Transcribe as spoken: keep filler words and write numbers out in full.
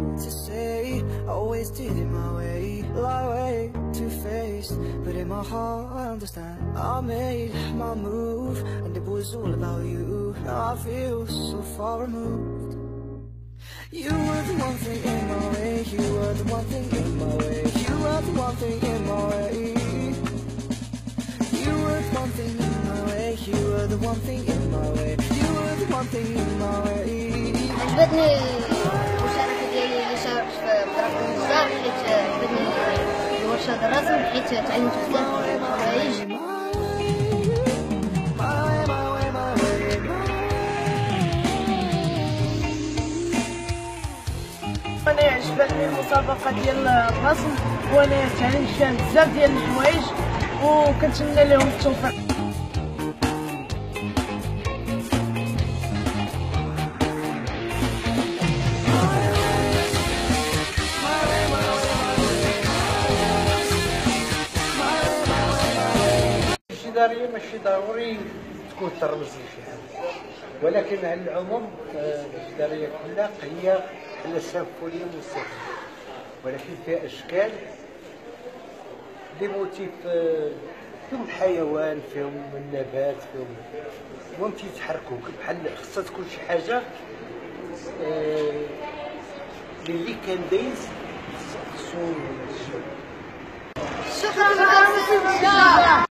to say. I always did it my way, lie way, two-faced, but in my heart I understand. I made my move, and it was all about you. Now I feel so far removed. You were the one thing in my way, you were the one thing in my way, you were the one thing in my way. You were the one thing in my way, you were the one thing in my way, you were the one thing in my way. عجبتني المشاركة ديالي اللي شاركت في بطريقة بزاف، حيت عجبتني الورشة د الرسم، حيت تعلمت بزاف د الحوايج. انا عجبتني المسابقه ديال الرسم، وانا تعلمت فيها بزاف ديال الحوايج وكنتمنى لهم التوفيق. الإدارية ماشي ضروري تكون ترمز لشي حاجة، ولكن على العموم الإدارية كلها هي على سيمفونية موسيقية، ولكن فيها أشكال لي موتيف، فيهم الحيوان، فيهم النبات، فيهم المهم تيتحركوك بحال خصها تكون شي حاجة اللي كان دايز الصون ولا الشغل. شكرا.